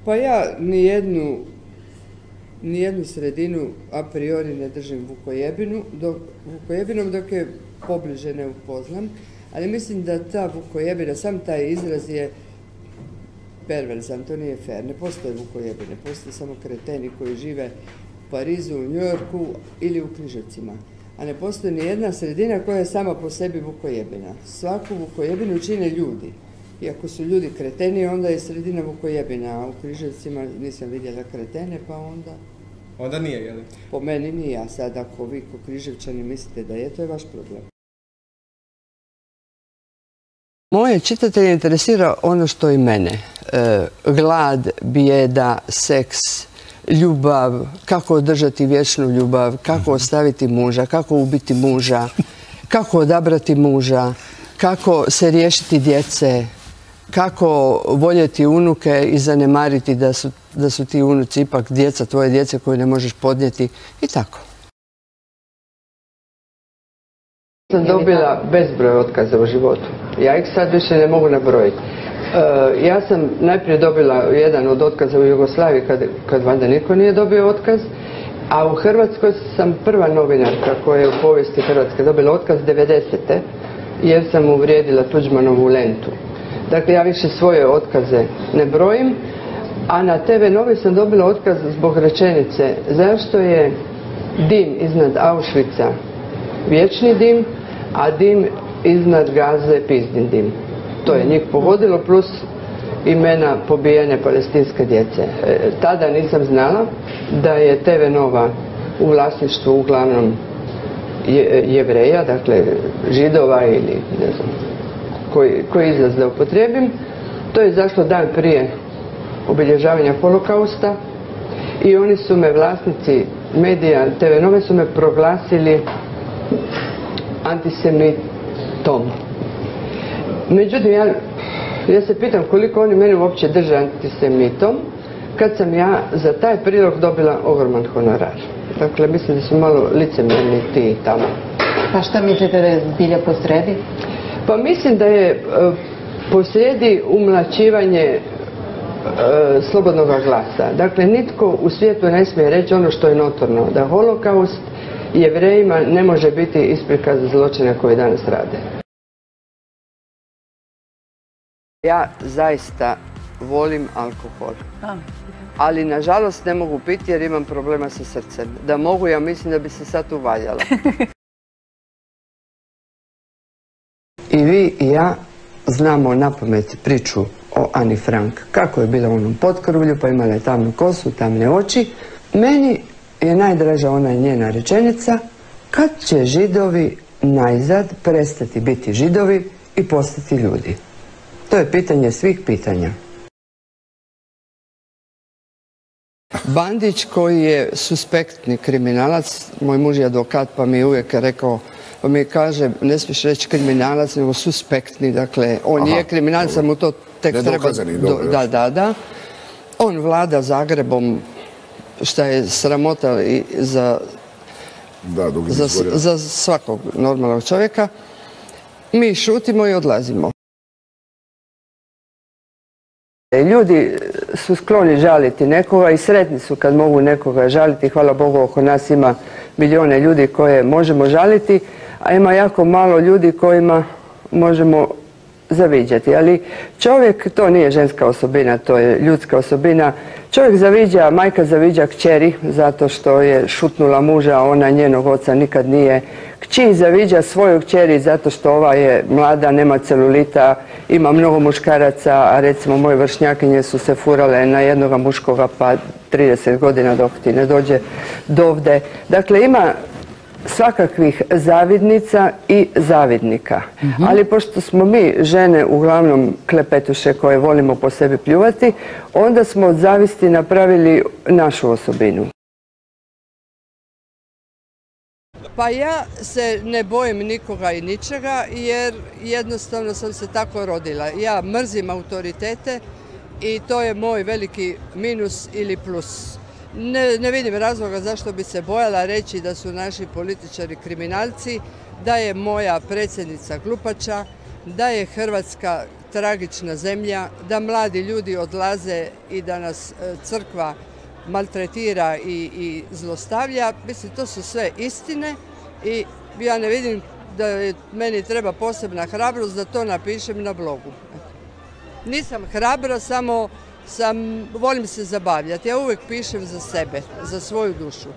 Pa ja nijednu sredinu a priori ne držim vukojebinom dok je pobliže ne upoznam, ali mislim da ta vukojebina, sam taj izraz je perverzan, to nije fair. Ne postoje vukojebine, postoje samo kreteni koji žive u Parizu, u New Yorku ili u Križevcima. A ne postoji ni jedna sredina koja je sama po sebi vukojebina. Svaku vukojebinu čine ljudi. I ako su ljudi kreteni, onda je sredina vukojebina, a u Križevcima nisam vidjela kretene, pa onda... Onda nije, je li? Po meni nije, a sad ako vi ko Križevčani mislite da je, to je vaš problem. Moje čitatelje interesira ono što i mene. Glad, bijeda, seks, ljubav, kako održati vječnu ljubav, kako ostaviti muža, kako ubiti muža, kako odabrati muža, kako se riješiti djece, kako voljeti unuke i zanemariti da su ti unuci ipak djeca, tvoje djece koje ne možeš podnijeti i tako. Sam dobila bezbroj otkaza u životu. Ja ih sad više ne mogu nabrojiti. Ja sam najprije dobila jedan od otkaza u Jugoslaviji kad valjda niko nije dobio otkaz, a u Hrvatskoj sam prva novinarka koja je u povijesti Hrvatske dobila otkaz 90. jer sam uvrijedila Tuđmanovu lentu. Dakle, ja više svoje otkaze ne brojim, a na TV Novi sam dobila otkaz zbog rečenice zašto je dim iznad Auschwitza vječni dim, a dim iznad Gaze pizdin dim. To je njih pogodilo, plus imena pobijene palestinske djece. Tada nisam znala da je TV Nova u vlasništvu uglavnom Jevreja, dakle Židova ili ne znam koji izraz da upotrijebim. To je izašlo dan prije obilježavanja holokausta i oni su me, vlasnici medija TV Nove, su me proglasili antisemitom. Međutim, ja se pitam koliko oni mene uopće drže antisemitom kad sam ja za taj prilog dobila ogroman honorar. Dakle, mislim da su malo licemjerni ti tamo. Pa šta mislite da je zbilja posrijedi? Pa mislim da je posrijedi umlaćivanje slobodnog glasa. Dakle, nitko u svijetu ne smije reći ono što je notorno, da holokaust Jevrejima ne može biti isprika za zločine koje danas rade. Ja zaista volim alkohol, ali nažalost ne mogu piti jer imam problema sa srcem. Da mogu, ja mislim da bi se sad uvaljala. I vi i ja znamo napamet priču o Ani Frank. Kako je bila u onom potkrvlju, pa imala je tamnu kosu, tamne oči. Meni je najdraža ona njena rečenica: kad će Židovi najzad prestati biti Židovi i postati ljudi? To je pitanje svih pitanja. Bandić koji je suspektni kriminalac, moj muž je advokat pa mi je uvijek rekao, pa mi kaže, ne smiješ reći kriminalac, nego suspektni, dakle, on je kriminalac, mu to tek treba... Da. On vlada Zagrebom, šta je sramota za svakog normalnog čovjeka. Mi šutimo i odlazimo. Ljudi su skloni žaliti nekoga i sretni su kad mogu nekoga žaliti. Hvala Bogu, oko nas ima milijone ljudi koje možemo žaliti, a ima jako malo ljudi kojima možemo zaviđati. Ali čovjek, to nije ženska osobina, to je ljudska osobina. Čovjek zaviđa, majka zaviđa kćeri zato što je šutnula muža, a ona njenog oca nikad nije. Kći zaviđa svoju kćeri zato što ova je mlada, nema celulita, ima mnogo muškaraca, a recimo moje vršnjakinje su se furale na jednoga muškoga pa 30 godina dok ti ne dođe dovde. Dakle, ima svakakvih zavidnica i zavidnika. Ali pošto smo mi žene uglavnom klepetuše koje volimo po sebi pljuvati, onda smo od zavisti napravili našu osobinu. Pa ja se ne bojim nikoga i ničega jer jednostavno sam se tako rodila. Ja mrzim autoritete i to je moj veliki minus ili plus. Ne vidim razloga zašto bi se bojala reći da su naši političari kriminalci, da je moja predsjednica glupača, da je Hrvatska tragična zemlja, da mladi ljudi odlaze i da nas crkva maltretira i zlostavlja. Mislim, to su sve istine i ja ne vidim da meni treba posebna hrabrost da to napišem na blogu. Nisam hrabra, samo volim se zabavljati. Ja uvijek pišem za sebe, za svoju dušu.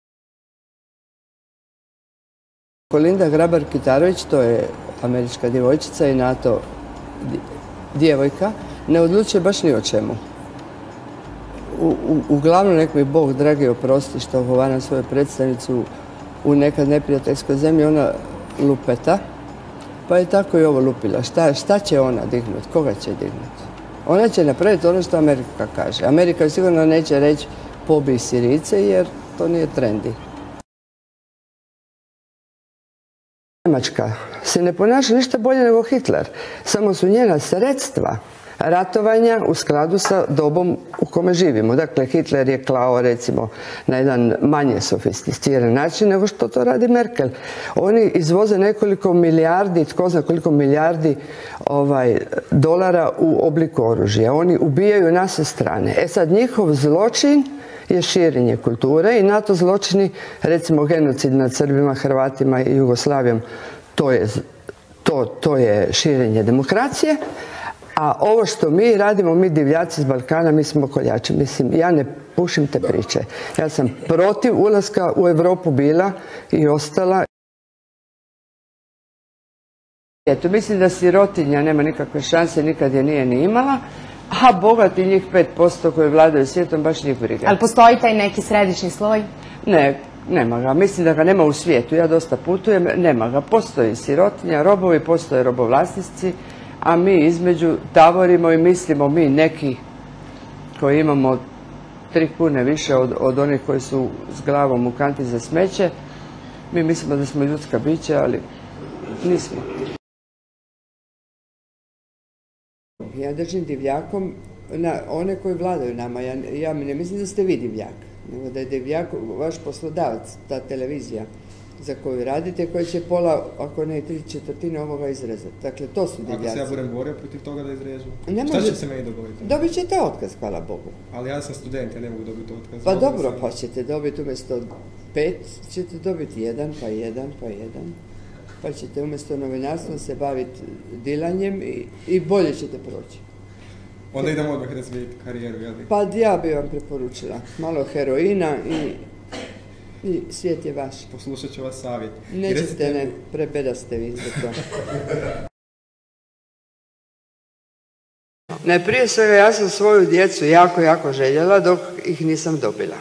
Kolinda Grabar-Kitarović, to je američka djevojčica i NATO djevojka, ne odlučuje baš ni o čemu. Uglavnom, nek mi Bog dragi oprosti što ogovaram svoju predstavnicu u nekad neprijateljskoj zemlji, ona lupeta, pa je tako i ovo lupila. Šta će ona dignuti? Koga će dignuti? Ona će napraviti ono što Amerika kaže. Amerika sigurno neće reći pobij Sirijce jer to nije trendi. Njemačka se ne ponaša ništa bolje nego Hitler, samo su njena sredstva ratovanja u skladu sa dobom u kome živimo. Dakle, Hitler je klao recimo na jedan manje sofisticiran način nego što to radi Merkel. Oni izvoze nekoliko milijardi, tko zna koliko milijardi dolara u obliku oružja. Oni ubijaju na sve strane. E sad, njihov zločin je širenje kulture i NATO zločini, recimo genocid nad Srbima, Hrvatima i Jugoslavijom, to je širenje demokracije. A ovo što mi radimo, mi divljaci iz Balkana, mi smo koljači. Mislim, ja ne pušim te priče. Ja sam protiv ulaska u Europu bila i ostala. Eto, mislim da sirotinja nema nikakve šanse, nikad je nije ni imala, a bogati njih 5% koji vladaju svijetom, baš njih briga. Ali postoji taj neki središnji sloj? Ne, nema ga. Mislim da ga nema u svijetu. Ja dosta putujem, nema ga. Postoji sirotinja, robovi, postoje robovlasnici, a mi između tavorimo i mislimo mi neki koji imamo 3 kune više od onih koji su s glavom u kanti za smeće. Mi mislimo da smo ljudska bića, ali nismo. Ja držim divljakom na one koji vladaju nama. Ja ne mislim da ste vi divljak, nego da je divljak vaš poslodavac, ta televizija za koju radite, koja će pola, ako ne 3/4 ovoga izrezati. Dakle, to su divljaci. Ako se ja budem borio protiv toga da izrežu, šta će se meni dogoditi? Dobit ćete otkaz, hvala Bogu. Ali ja sam student, ja ne mogu dobiti otkaz. Pa dobro, pa ćete dobiti umjesto 5, ćete dobiti 1, pa 1, pa 1. Pa ćete umjesto novinarstvom se baviti dilanjem i bolje ćete proći. Onda idemo odmah razvijeti karijeru, jel? Pa ja bi vam preporučila malo heroina i svijet je vaš. Poslušat ću vas savjet. Nećete, ne, prebedaste vi za to. Ne, prije svega ja sam svoju djecu jako željela dok ih nisam dobila.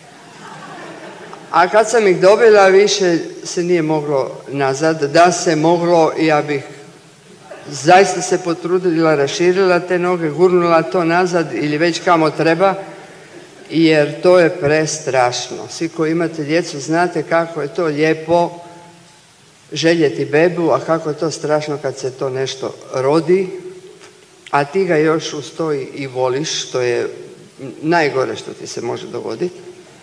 A kad sam ih dobila, više se nije moglo nazad. Da se moglo, ja bih zaista se potrudila, raširila te noge, gurnula to nazad ili već kamo treba, jer to je prestrašno. Svi koji imate djecu znate kako je to lijepo željeti bebu, a kako je to strašno kad se to nešto rodi, a ti ga još uz to i voliš, što je najgore što ti se može dogoditi.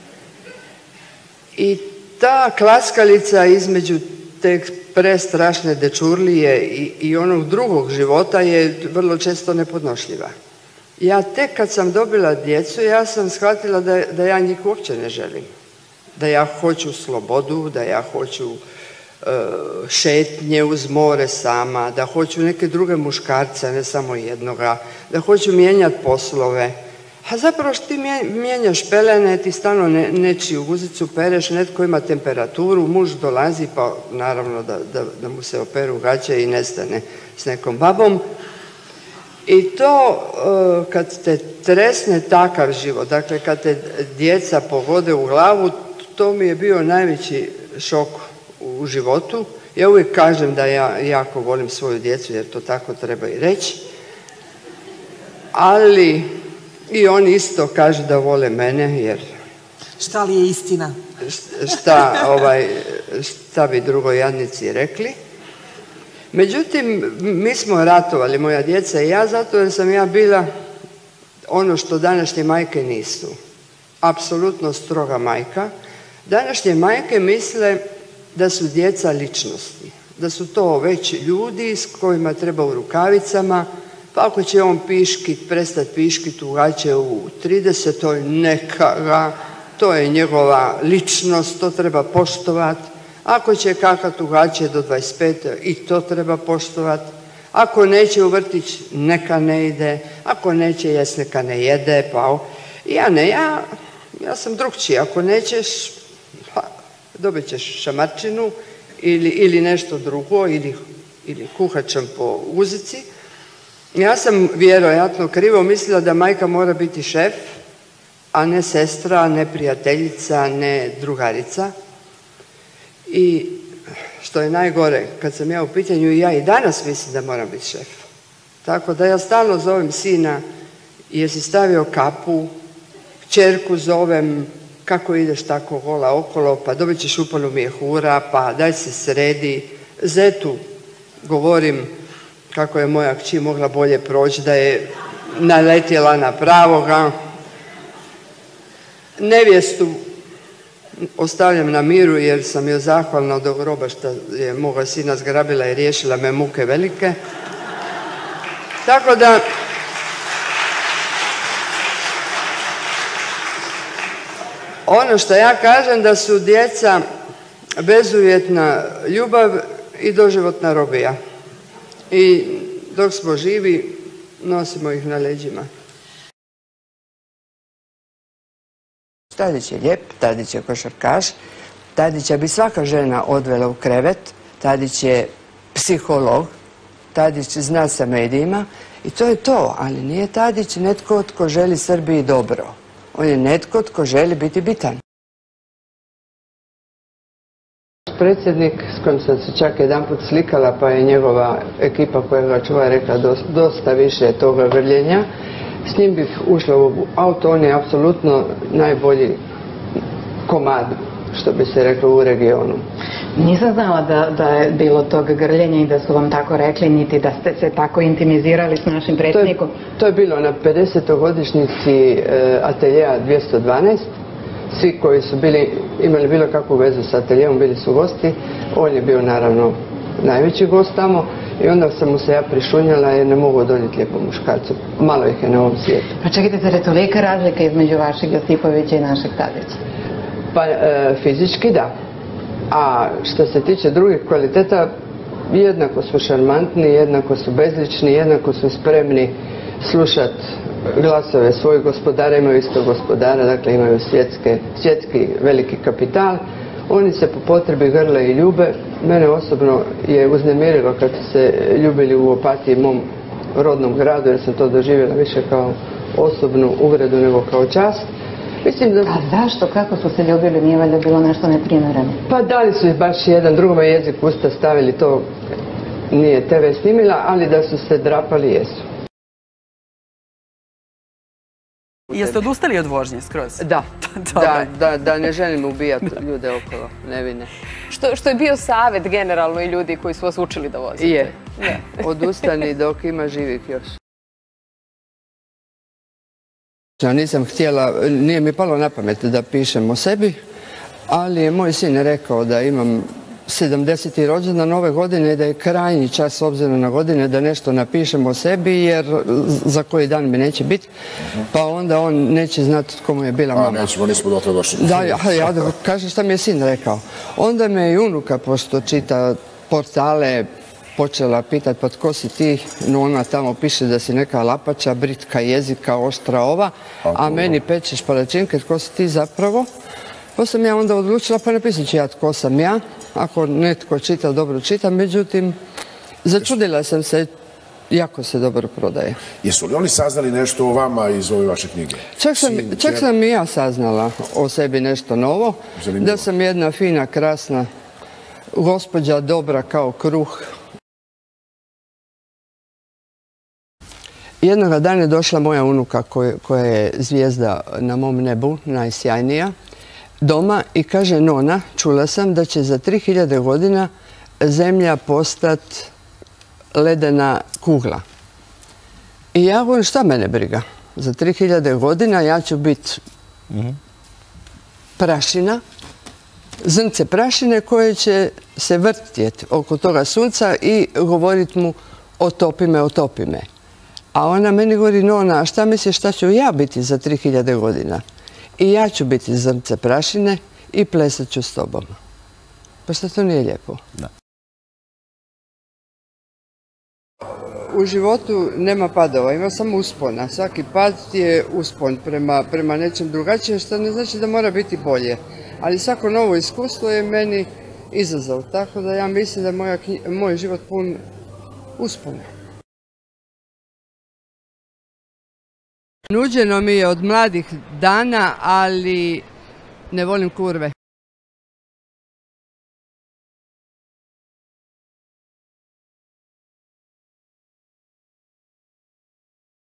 I ta klaskalica između te prestrašne dečurlije i onog drugog života je vrlo često nepodnošljiva. Ja tek kad sam dobila djecu, ja sam shvatila da ja njih uopće ne želim. Da ja hoću slobodu, da ja hoću šetnje uz more sama, da hoću neke druge muškarce, ne samo jednoga, da hoću mijenjati poslove. A zapravo što ti mijenjaš pelene, ti stalno nečiju guzicu pereš, netko ima temperaturu, muž dolazi pa naravno da mu se operu gaće i nestane s nekom babom. I to kad te tresne takav život, dakle kad te djeca pogode u glavu, to mi je bio najveći šok u životu. Ja uvijek kažem da ja jako volim svoju djecu jer to tako treba i reći. Ali i oni isto kažu da vole mene jer... Šta li je istina? Šta bi drugo jadnici rekli. Međutim, mi smo ratovali, moja djeca i ja, zato jer sam ja bila ono što današnje majke nisu. Apsolutno stroga majka. Današnje majke misle da su djeca ličnosti, da su to već ljudi s kojima treba u rukavicama, Pa ako će on prestati piškit u gaće u 30. neka ga, to je njegova ličnost, to treba poštovati. Ako će kakat u gaće do 25. i to treba poštovati. Ako neće u vrtić, neka ne ide. Ako neće jest, neka ne jede. Pa ja sam drugčiji. Ako nećeš, dobit ćeš šamarčinu ili nešto drugo, ili kuhačem po uzici. Ja sam vjerojatno krivo mislila da majka mora biti šef, a ne sestra, ne prijateljica, ne drugarica. I što je najgore, kad sam ja u pitanju, ja i danas mislim da moram biti šef. Tako da ja stalno zovem sina, jesi stavio kapu, kćerku zovem, kako ideš tako gola okolo, pa dobit ćeš upanu mjehura, pa daj se sredi. Zetu govorim kako je moja kći mogla bolje proći, da je naletjela na pravoga. Nevjestu ostavljam na miru jer sam joj zahvalna do groba što je moga sina zgrabila i riješila me muke velike. Tako da ono što ja kažem da su djeca bezuvjetna ljubav i doživotna robija. I dok smo živi nosimo ih na leđima. Tadić je lijep, Tadić je košarkaš, Tadića bi svaka žena odvela u krevet, Tadić je psiholog, Tadić zna sa medijima i to je to, ali nije Tadić netko tko želi Srbiji dobro. On je netko tko želi biti bitan. Predsjednik s kojim sam se čak jedanput slikala, pa je njegova ekipa koja ga čuva rekla dosta više toga grljenja. S njim bih ušla u auto, on je apsolutno najbolji komad, što bi se reklo, u regionu. Nisam znala da je bilo tog grljenja i da su vam tako rekli, niti da ste se tako intimizirali s našim predsjednikom. To je bilo na 50. godišnjici ateljeja 212. Svi koji su imali bilo kakvu vezu s ateljeom bili su gosti. On je bio naravno najveći gost tamo. I onda sam mu se ja prišunjala jer ne mogu odoljeti lijepom muškarcu. Malo ih je na ovom svijetu. Pa čekajte, zar je tolika razlika između vašeg Josipovića i našeg Tadića? Pa fizički da. A što se tiče drugih kvaliteta, jednako su šarmantni, jednako su bezlični, jednako su spremni slušati glasove svojih gospodara, imaju isto gospodara, dakle imaju svjetski veliki kapital. Oni se po potrebi grle i ljube. Mene osobno je uznemirilo kad su se ljubili u Opatiji, mom rodnom gradu, jer sam to doživjela više kao osobnu uvredu nego kao čast. A zašto? Kako su se ljubili? Nije valjda bilo nešto neprimjereno? Pa dali su ih baš jedan drugome jezik usta stavili, to nije TV snimila, ali da su se drapali, jesu. Jeste odustali od vožnje skroz? Da ne želim ubijati ljude okolo, nevine. Što je bio savjet generalno i ljudi koji su vas učili da vozite? Je. Odustani dok ima živih još. Ja nisam htjela, nije mi palo na pamet da pišem o sebi, ali je moj sin rekao da imam 70. rođendan ove godine, da je krajnji čas s obzirom na godine da nešto napišem o sebi, jer za koji dan mi neće biti, pa onda on neće znati tko mu je bila mama. Nećemo, nismo do toga došli. Da, kaže šta mi je sin rekao. Onda me i unuka, pošto čita portale, počela pitati pa tko si ti, no ona tamo piše da si neka lapača, britka jezika, oštra ova, a meni pečeš palačinke, tko si ti zapravo? Pa sam ja onda odlučila, pa napisat ću ja tko sam ja, ako netko čita, dobro čita, međutim, začudila sam se, jako se dobro prodaje. Jesu li oni saznali nešto o vama iz ove vaše knjige? Čak sam i ja saznala o sebi nešto novo, da sam jedna fina, krasna gospođa, dobra kao kruh. Jednoga dana je došla moja unuka koja je zvijezda na mom nebu, najsjajnija, doma i kaže, nona, čula sam da će za 3000 godina zemlja postati ledena kugla. I ja govorim, šta mene briga? Za 3000 godina ja ću biti prašina, zrnce prašine koje će se vrtjeti oko toga sunca i govoriti mu otopi me, otopi me. A ona meni govori, Nona, šta misliš šta ću ja biti za 3000 godina? I ja ću biti zrnce prašine i plesat ću s tobom. Pa šta to nije lijepo? Da. U životu nema padova, ima samo uspona. Svaki pad je uspon prema nečem drugačijem, što ne znači da mora biti bolje. Ali svako novo iskustvo je meni izazov, tako da ja mislim da je moj život pun uspona. Nuđeno mi je od mladih dana, ali ne volim kurve.